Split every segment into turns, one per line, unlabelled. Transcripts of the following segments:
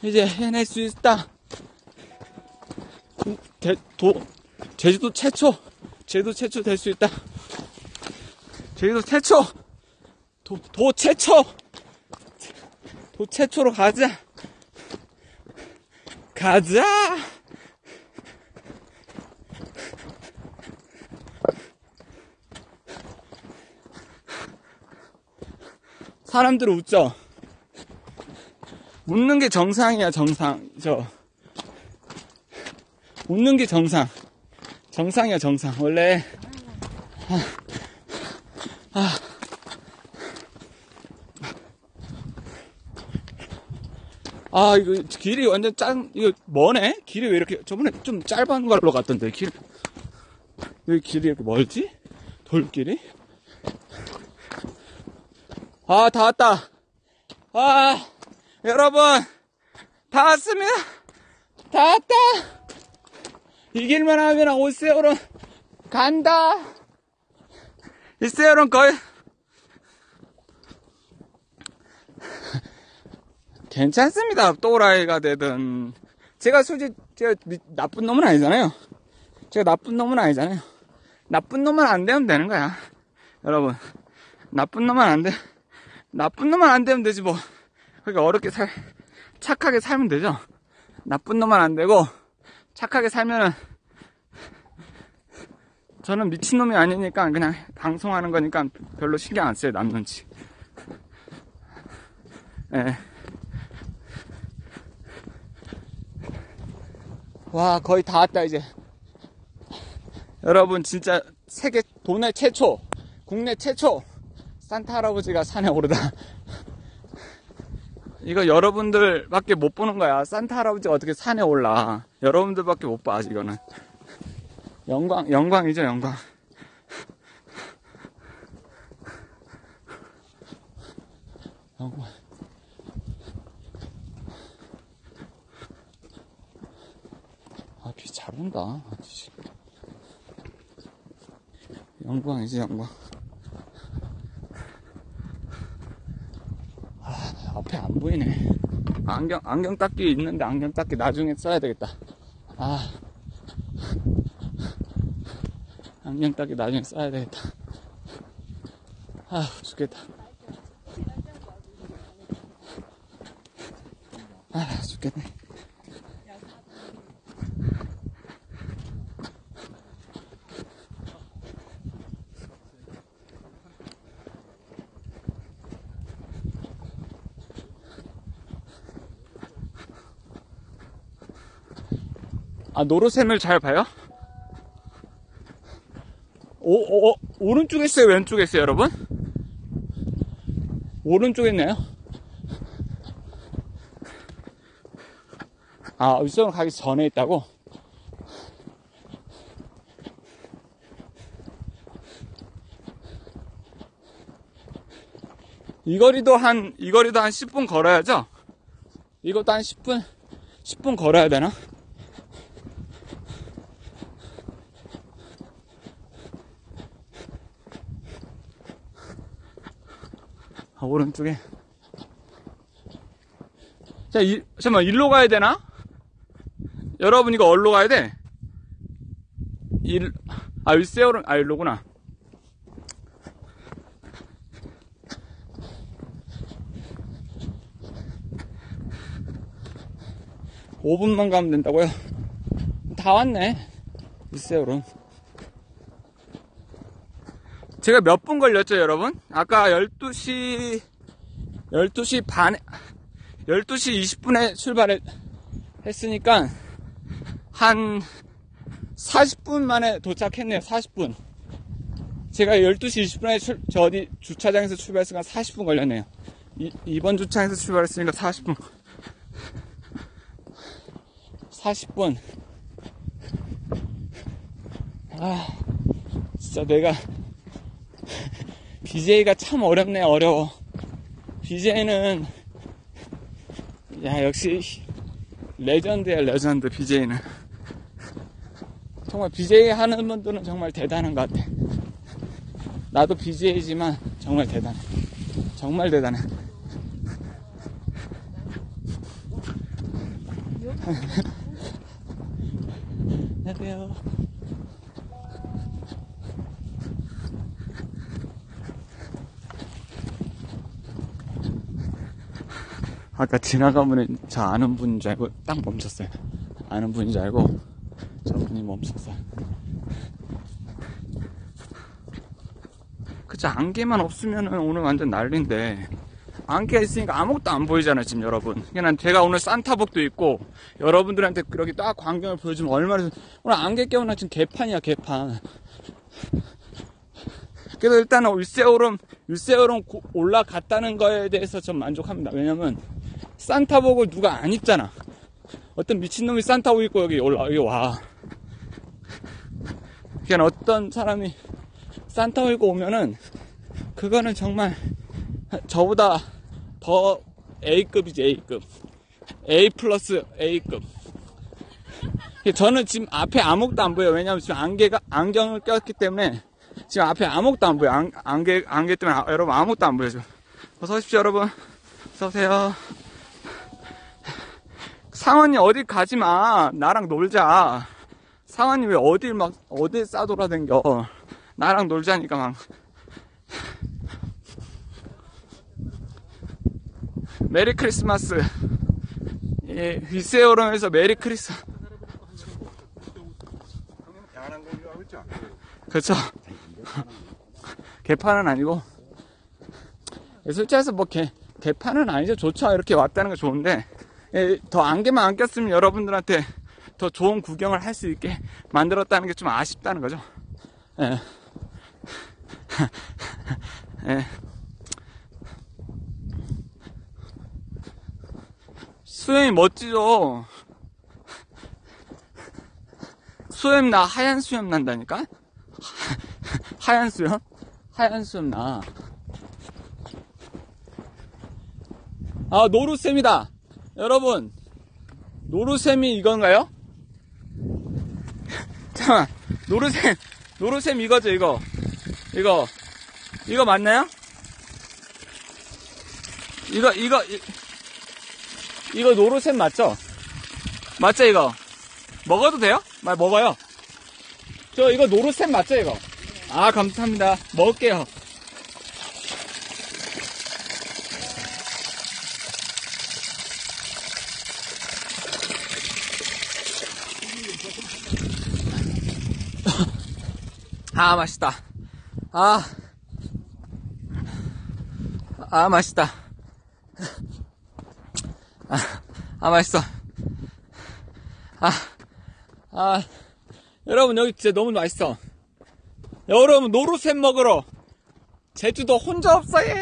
이제 해낼 수 있다. 제주도 최초 될 수 있다. 제주도 최초! 도 최초로 가자! 사람들은 웃죠? 웃는 게 정상이야, 웃는 게 정상이야, 정상. 원래, 이거 길이 완전 이거 머네? 길이 왜 이렇게, 저번에 좀 짧은 걸로 갔던데, 왜 길이 이렇게 멀지? 돌길이? 다 왔다. 여러분, 다 왔습니다. 다 왔다. 이 길만 하면 올세월은 간다. 이 세월은 거의 괜찮습니다. 또라이가 되든. 제가 나쁜 놈은 아니잖아요. 나쁜 놈은 안 되면 되는 거야. 여러분, 나쁜 놈은 안 되면 되지 뭐. 그러니까 착하게 살면 되죠. 나쁜 놈은 안 되고 착하게 살면은, 저는 미친놈이 아니니까 그냥 방송하는 거니까 별로 신경 안 써요, 남 눈치. 예. 와, 거의 다 왔다 이제. 여러분, 진짜 국내 최초 산타 할아버지가 산에 오르다. 이거 여러분들밖에 못 보는 거야. 산타 할아버지가 어떻게 산에 올라. 여러분들밖에 못 봐, 이거는. 영광이죠, 영광. 비 잘 온다. 영광이지, 영광. 앞에 안 보이네. 안경 닦기 있는데 안경 닦기 나중에 써야 되겠다. 안경 닦기 나중에 써야 되겠다. 죽겠다. 죽겠네. 노루샘을 잘 봐요? 오른쪽에 있어요, 왼쪽에 있어요, 여러분? 오른쪽에 있나요? 윗선으로 가기 전에 있다고? 이 거리도 한 10분 걸어야죠? 이것도 한 10분 걸어야 되나? 오른쪽에. 잠깐만, 일로 가야 되나? 여러분, 이거 어디로 가야 돼? 윗세월은, 일로구나. (5분만) 가면 된다고요? 다 왔네, 윗세월은. 제가 몇 분 걸렸죠, 여러분? 아까 12시 반에, 12시 20분에 출발했으니까, 한 40분 만에 도착했네요, 40분. 제가 12시 20분에 주차장에서 출발했으니까 40분 걸렸네요. 2번 주차장에서 출발했으니까 40분. 40분. 진짜 BJ가 참 어렵네, 어려워. BJ는, 역시, 레전드야, 레전드, BJ는. 정말 BJ 하는 분들은 정말 대단한 것 같아. 나도 BJ지만, 정말 대단해. 정말 대단해. 안녕하세요. 아까 지나가면 저 아는 분인 줄 알고 딱 멈췄어요. 아는 분인 줄 알고 저분이 멈췄어요. 그쵸, 안개만 없으면은 오늘 완전 난리인데 안개가 있으니까 아무것도 안 보이잖아요 지금 여러분. 그냥 제가 오늘 산타복도 입고 여러분들한테 그렇게 딱 광경을 보여주면 얼마나 오늘 안개 껴나 지금 개판이야 개판. 그래서 일단은 윗세오름 올라갔다는 거에 대해서 좀 만족합니다. 왜냐면 산타복을 누가 안 입잖아. 어떤 미친놈이 산타복 입고 여기 와. 그냥 어떤 사람이 산타복 입고 오면은 그거는 정말 저보다 더 A급이지. A급. A 플러스 A급. 저는 지금 앞에 아무것도 안 보여요. 왜냐면 지금 안경을 꼈기 때문에 지금 앞에 아무것도 안 보여. 안개 때문에 여러분 아무것도 안 보여요. 어서 오십시오 여러분. 어서 오세요. 상원이 어디 가지 마. 나랑 놀자. 상원이 왜 어딜 싸돌아댕겨. 나랑 놀자니까 막. 메리 크리스마스. 예, 윗세오름에서 메리 크리스마스. 그렇죠. 개판은 아니고 솔직해서 뭐 개판은 아니죠. 좋죠. 이렇게 왔다는 게 좋은데 더 안개만 안 꼈으면 여러분들한테 더 좋은 구경을 할 수 있게 만들었다는 게 좀 아쉽다는 거죠. 예. 예. 수염이 멋지죠. 수염 나 하얀 수염 난다니까. 하얀 수염 나. 아, 노루샘이다. 여러분, 노루샘이 이건가요? 잠깐만, 노루샘 이거죠, 이거 맞나요? 이거 노루샘 맞죠? 맞죠, 이거? 먹어도 돼요? 먹어요. 이거 노루샘 맞죠, 이거? 아, 감사합니다. 먹을게요. 아, 맛있다. 맛있다. 맛있어. 여러분, 여기 진짜 너무 맛있어. 여러분, 노루샘 먹으러 제주도 혼자 없어요.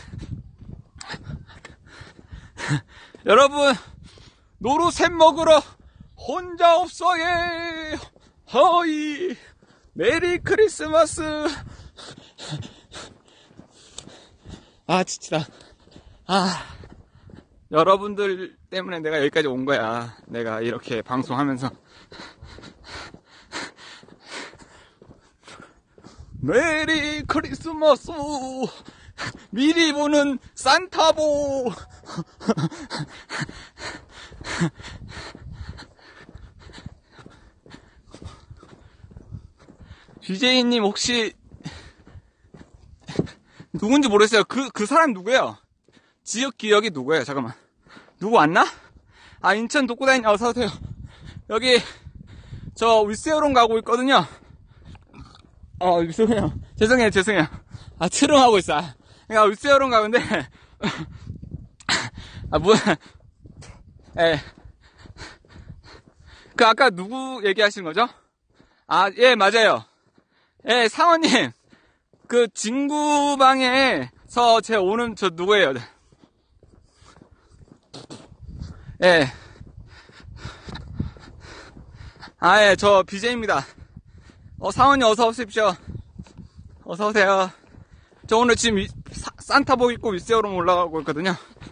여러분, 노루샘 먹으러 혼자 없어요. 허이, 메리 크리스마스. 지치다. 여러분들 때문에 내가 여기까지 온 거야. 내가 이렇게 방송하면서. 메리 크리스마스. 미리 보는 산타보. BJ님 혹시 누군지 모르겠어요. 그 사람 누구예요? 지역 기억이 누구예요? 잠깐만. 누구 왔나? 인천 독고다니 어서오세요. 여기 저 윗세오름 가고 있거든요. 죄송해요. 트름하고 있어. 내가 윗세오름 가는데 뭐야. 아까 누구 얘기하시는 거죠? 예, 맞아요. 예, 상원님. 진구방에서 제 오는 저 누구예요? 예. 예, 저 BJ입니다. 상원님 어서 오십시오. 어서 오세요. 저 오늘 지금 산타복 입고 윗세오름 올라가고 있거든요.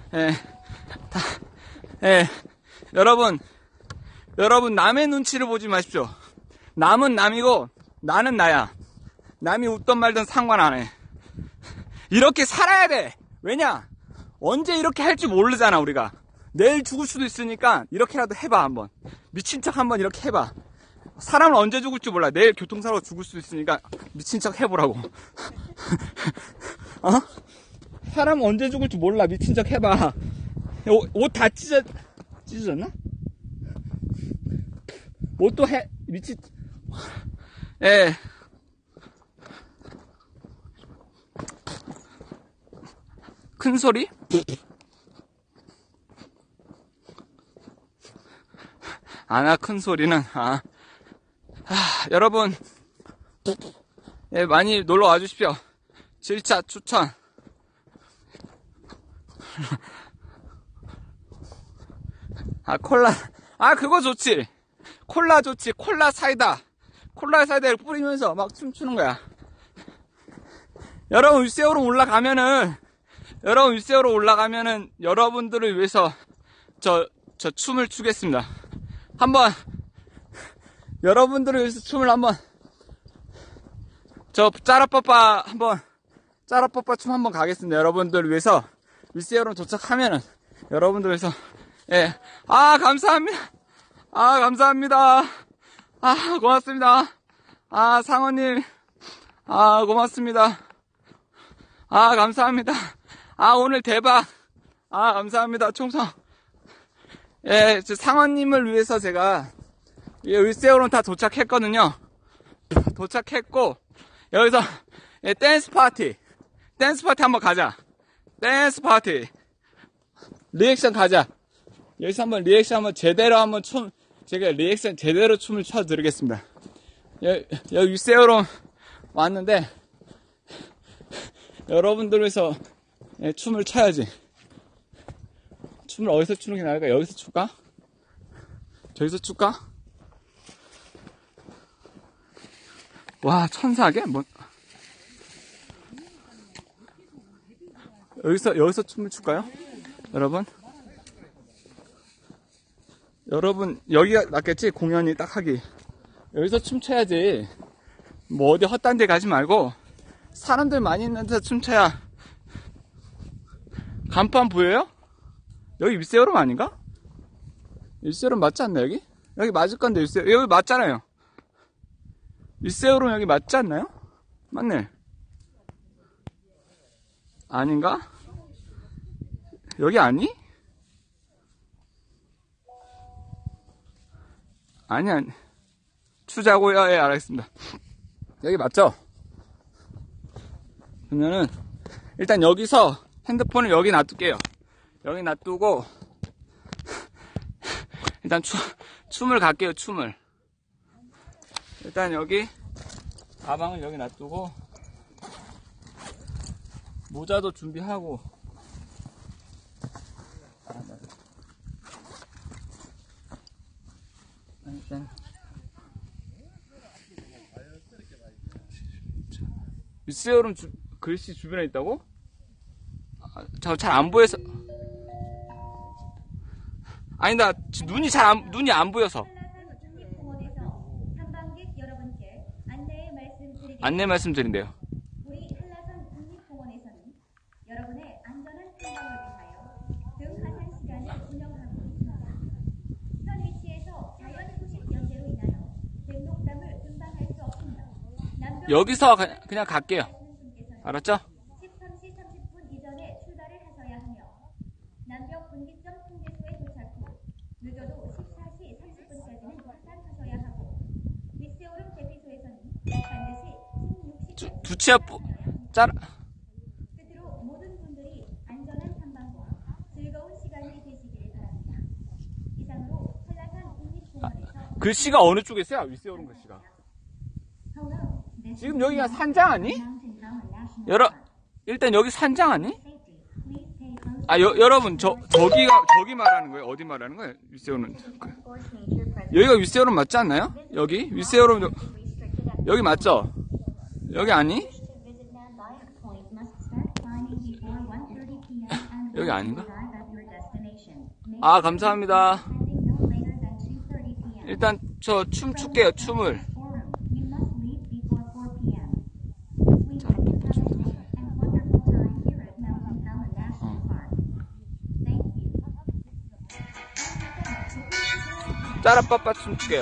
예. 여러분, 남의 눈치를 보지 마십시오. 남은 남이고, 나는 나야. 남이 웃던 말든 상관 안 해. 이렇게 살아야 돼. 왜냐? 언제 이렇게 할 줄 모르잖아, 우리가. 내일 죽을 수도 있으니까 이렇게라도 해봐. 한번 미친 척 한번 이렇게 해봐. 사람은 언제 죽을지 몰라. 내일 교통사고로 죽을 수도 있으니까 미친 척 해보라고. 어? 사람은 언제 죽을지 몰라. 미친 척 해봐. 옷 다 찢어졌나? 옷도 미친. 예. 큰 소리? 아나 큰 소리는 여러분 예, 많이 놀러 와 주십시오. 7차 추천. 콜라. 그거 좋지. 콜라 좋지. 콜라 사이다를 뿌리면서 막 춤추는 거야. 여러분 윗세우로 올라가면은 여러분들을 위해서 저 춤을 추겠습니다. 한번 여러분들을 위해서 춤을 한번 짜라빠빠 춤 한번 가겠습니다. 여러분들을 위해서 윗세우로 도착하면은 여러분들을 위해서. 예. 감사합니다. 감사합니다. 고맙습니다. 상원님. 고맙습니다. 감사합니다. 오늘 대박. 감사합니다. 총성. 예, 상원님을 위해서 제가 윗세우로 다 도착했거든요. 도착했고, 여기서 댄스 파티 한번 가자. 댄스 파티. 리액션 가자. 여기서 한번 리액션 제대로 제가 리액션 제대로 춤을 춰드리겠습니다. 여기 윗세우로 왔는데, 여러분들 위해서 춤을 춰야지. 춤을 어디서 추는 게 나을까? 여기서 출까? 저기서 출까? 와, 천사게? 여기서 춤을 출까요? 여러분, 여기가 낫겠지? 공연이 딱 하기. 여기서 춤춰야지. 뭐 어디 헛단 데 가지 말고, 사람들 많이 있는 데서 춤춰야. 간판 보여요? 여기 윗세오름 아닌가? 윗세오름 맞지 않나, 여기? 여기 맞을 건데, 여기 맞잖아요. 윗세오름 여기 맞지 않나요? 맞네. 아닌가? 여기 아니? 아니. 추자고요? 예, 알겠습니다. 여기 맞죠? 그러면은, 일단 여기서 핸드폰을 여기 놔둘게요. 여기 놔두고, 일단 춤을 갈게요, 춤을. 일단 여기, 가방을 여기 놔두고, 모자도 준비하고, 일단, 윗세오름 글씨 주변에 있다고? 잘 안 보여서. 아니, 나 눈이 안 보여서. 안내 말씀드린대요.
우리 한라산 국립공원에서는 여러분의 안전한 탐방을 위하여 등하산 시간을 운영하고 있습니다. 현 위치에서 자연 후식 연재로 인하여 백록담을 등반할 수 없습니다.
여기서 그냥 갈게요. 알았죠?
13시 30분 이전에 출발을 하셔야 하며 남벽 분기점 통제소에 도착 후 늦어도 14시 30분까지는 하산하셔야 하고 윗세오름 대피소에서는 반드시 16시
두치야 짜라.
끝으로 모든 분들이 안전한 탐방과 즐거운 시간이 되시길 바랍니다. 이상으로 한라산 국립공원에서
글씨가 어느 쪽에 있어요? 윗세오름 글씨가. 지금 여기가 산장 아니? 일단 여기 산장 아니? 여러분, 저기 말하는 거예요? 어디 말하는 거예요? 윗세오름. 여기가 윗세오름 맞지 않나요? 여기? 윗세오름, 여기 맞죠? 여기 아니? 여기 아닌가? 감사합니다. 일단 저 춤 출게요, 춤을. 짜라빠빠 춤출게요.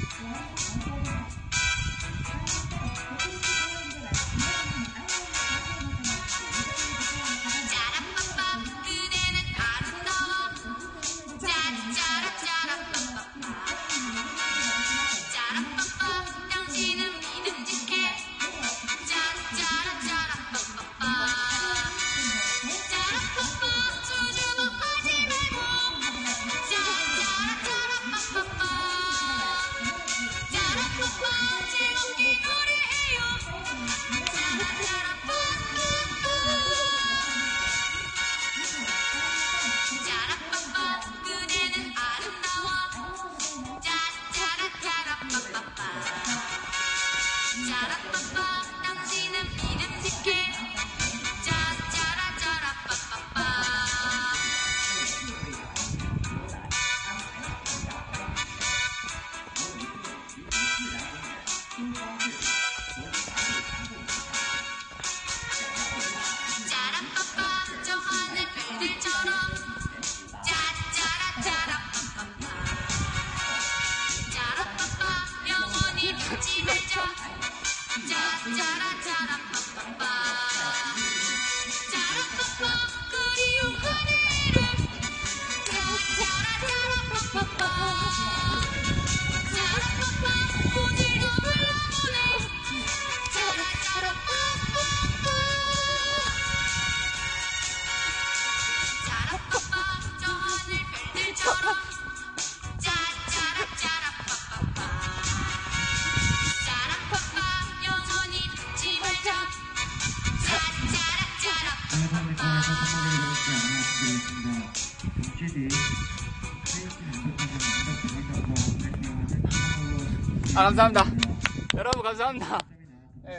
감사합니다. 여러분 감사합니다. 네.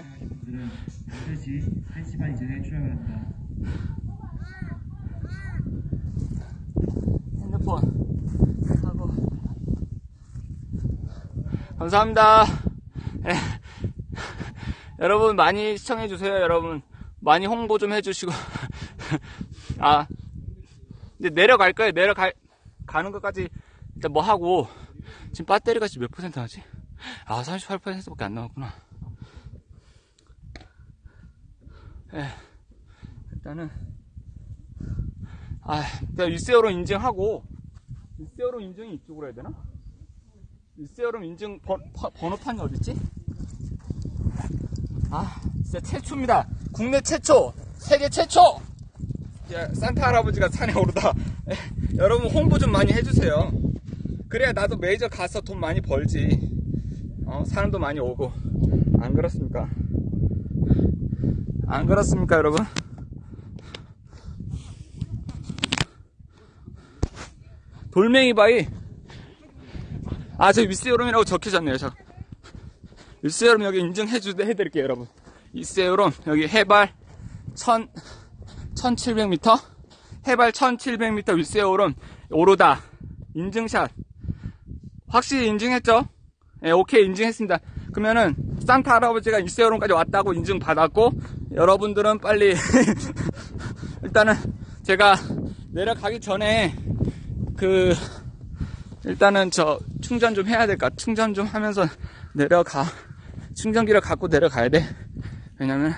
1시 반 이전에 출항을 한다.
핸드폰 하고 감사합니다. 네. 여러분 많이 시청해주세요. 여러분 많이 홍보 좀 해주시고 이제 내려갈 거예요. 가는 것까지 일단 뭐 하고 지금 배터리가 지금 몇 퍼센트 나지? 38%밖에 안 남았구나. 예. 일단은, 내가 일세어로 인증하고, 일세어로 인증이 이쪽으로 해야 되나? 일세어로 인증 번호판이 어딨지? 진짜 최초입니다. 국내 최초! 세계 최초! 야, 산타 할아버지가 산에 오르다. 여러분 홍보 좀 많이 해주세요. 그래야 나도 메이저 가서 돈 많이 벌지. 사람도 많이 오고. 안 그렇습니까? 안 그렇습니까, 여러분? 돌멩이 바위. 저 윗세오름이라고 적혀졌네요. 윗세오름 여기 인증해드릴게요, 여러분. 윗세오름, 여기 해발 1700m? 해발 1700m 윗세오름 오르다. 인증샷. 확실히 인증했죠? 네, 오케이, 인증했습니다. 그러면은, 산타 할아버지가 윗세오름까지 왔다고 인증받았고, 여러분들은 빨리, 일단은, 제가 내려가기 전에, 일단은 충전 좀 해야 될까? 충전 좀 하면서 충전기를 갖고 내려가야 돼. 왜냐면,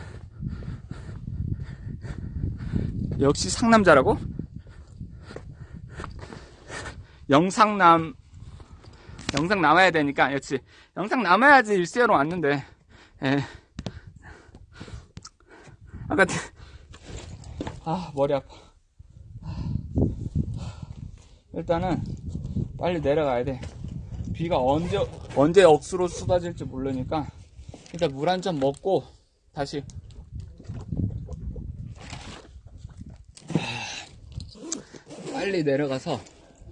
역시 상남자라고? 영상 남아야 되니까, 역시. 영상 남아야지 일세어로 왔는데, 예. 머리 아파. 일단은, 빨리 내려가야 돼. 비가 언제 억수로 쏟아질지 모르니까, 일단 물 한 잔 먹고, 다시. 빨리 내려가서,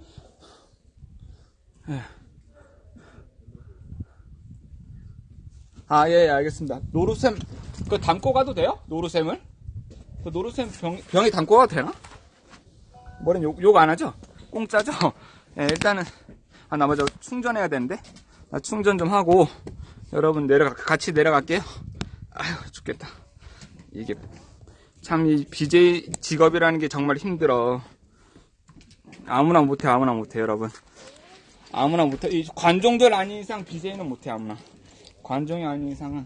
예, 알겠습니다. 노루샘, 그거 담고 가도 돼요? 노루샘을? 그 노루샘 병에 담고 가도 되나? 뭐는 욕 안 하죠? 공짜죠? 예, 일단은, 나 먼저 충전해야 되는데? 나 충전 좀 하고, 여러분 같이 내려갈게요. 아휴, 죽겠다. 이게, 참, 이 BJ 직업이라는 게 정말 힘들어. 아무나 못해, 여러분. 아무나 못해. 이 관종들 아닌 이상 BJ는 못해, 아무나. 관종이 아닌 이상은.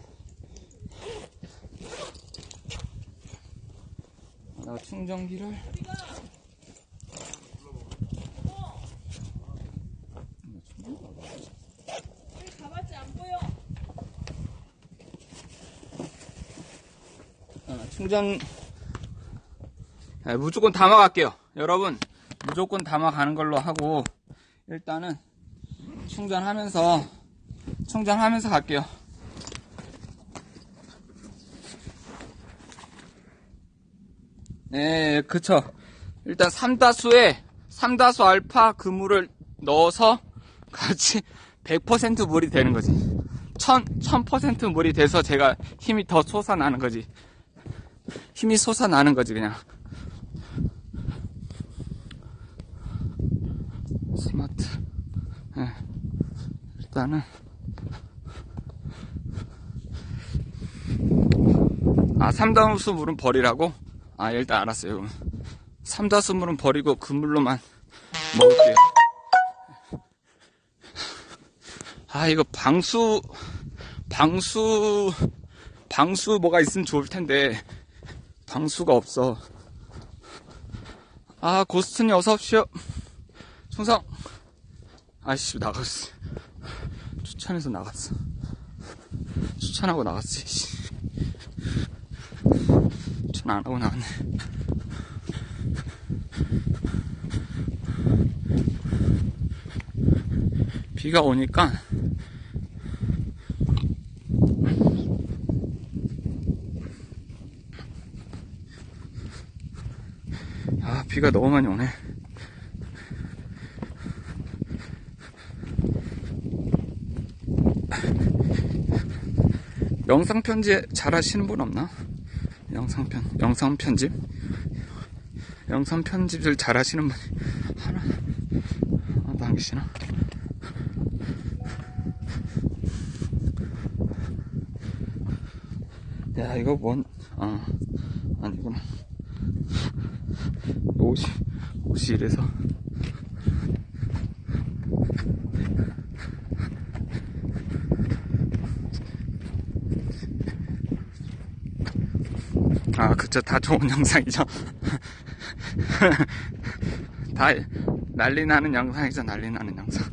나 충전기를.
가봤지 안 보여.
충전, 무조건 담아갈게요. 여러분, 무조건 담아가는 걸로 하고, 일단은 충전하면서 갈게요. 네, 그쵸. 일단 삼다수 알파 그물을 넣어서 같이 100% 물이 되는 거지. 1000% 물이 돼서 제가 힘이 더 솟아나는 거지. 힘이 솟아나는 거지, 그냥. 스마트. 네. 일단은. 삼다수 물은 버리라고? 일단 알았어요. 삼다수 물은 버리고 그물로만 먹을게요. 이거 방수 뭐가 있으면 좋을 텐데, 방수가 없어. 고스트님 어서오십시오. 충성. 아이씨, 나갔어. 추천해서 나갔어. 추천하고 나갔어, 씨. 추천 안 하고 나왔네. 비가 오니까 비가 너무 많이 오네. 영상 편집 잘 하시는 분 없나? 영상 편집을 잘 하시는 분이 하나도 안 계시나? 야, 이거 아니구나. 옷이 이래서. 그쵸. 다 좋은 영상이죠. 다 난리 나는 영상이죠. 난리 나는 영상.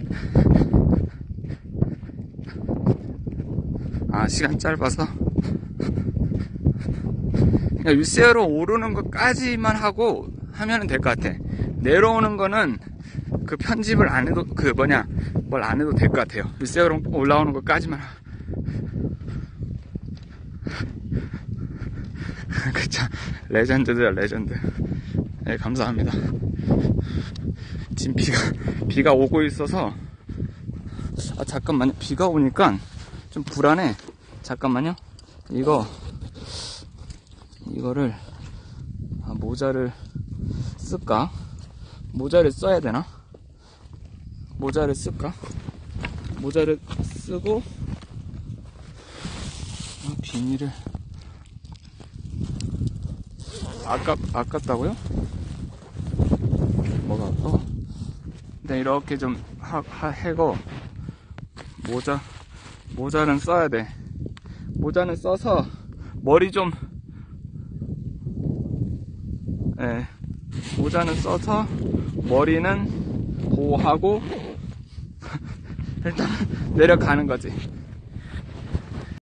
시간 짧아서. 그냥 윗세어로 오르는 것까지만 하면은 될 것 같아. 내려오는 거는 그 편집을 안 해도, 뭘 안 해도 될 것 같아요. 윗세어로 올라오는 것까지만. 그쵸. 레전드죠, 레전드. 네, 감사합니다. 지금 비가 오고 있어서, 잠깐만요. 비가 오니까 좀 불안해. 잠깐만요. 이거를, 모자를 쓸까? 모자를 써야 되나? 모자를 쓸까? 모자를 쓰고, 비닐을, 아깝다고요? 뭐가 아까워? 일단 이렇게 좀 해고, 모자는 써야 돼. 모자는 써서, 머리 좀, 모자는 써서 머리는 보호하고 일단 내려가는 거지.